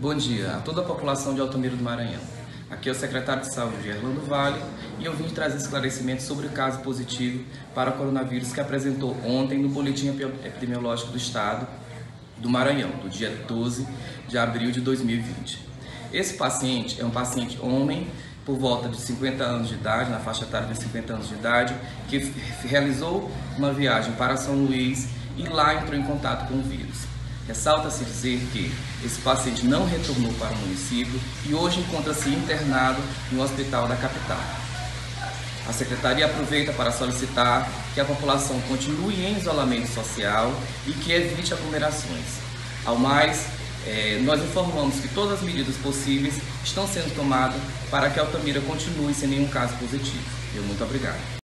Bom dia a toda a população de Altamira do Maranhão. Aqui é o secretário de Saúde, Erlando Vale, e eu vim trazer esclarecimentos sobre o caso positivo para o coronavírus que apresentou ontem no Boletim Epidemiológico do Estado do Maranhão, do dia 12 de abril de 2020. Esse paciente é um paciente homem, por volta de 50 anos de idade, na faixa etária de 50 anos de idade, que realizou uma viagem para São Luís e lá entrou em contato com o vírus. Ressalta-se dizer que esse paciente não retornou para o município e hoje encontra-se internado no hospital da capital. A Secretaria aproveita para solicitar que a população continue em isolamento social e que evite aglomerações. Ao mais, nós informamos que todas as medidas possíveis estão sendo tomadas para que Altamira continue sem nenhum caso positivo. Muito obrigado.